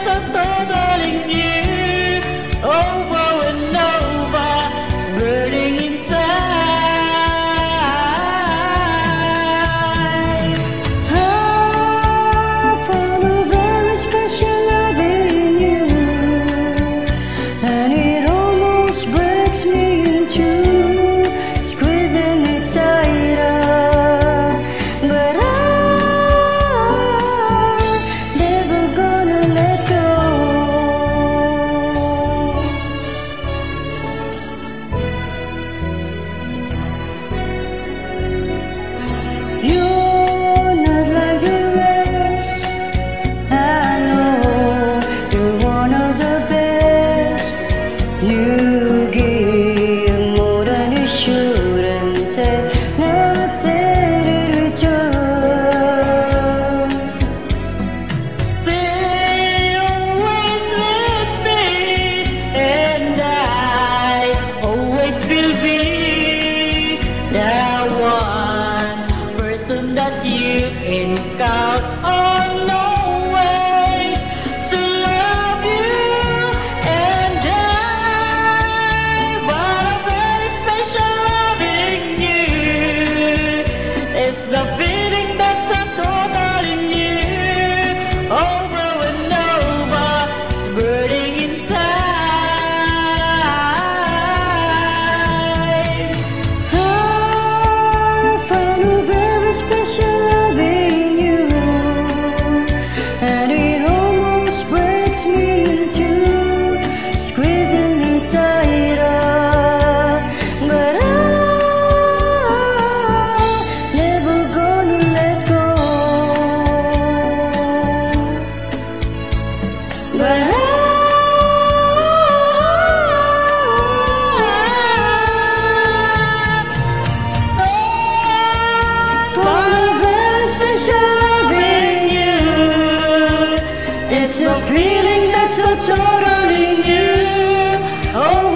that's so total in you, over and over, it's burning inside. I found a very special love in you, and it almost breaks me in two, squeezing me tighter. But I'm never gonna let go. You're not like the rest. I know you're one of the best. You give more than you should, and take nothing in return. Stay always with me, and I always will be the one person that you can count on always to love you. And I want a very special loving you. It's the feeling that's so total in you, over and over, it's burning inside. I found a very special love in you, and it almost breaks me in two, squeezing me tighter. But I'm never gonna let go. But special loving you, it's a feeling that's so total in you. Oh,